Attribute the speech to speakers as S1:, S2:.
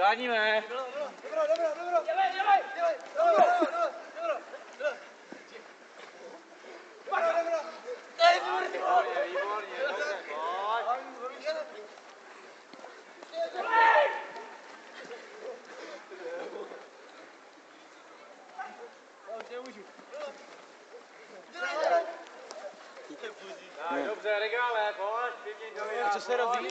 S1: Bráníme.
S2: Dobře, regále, pojď, pěkně, co se robí?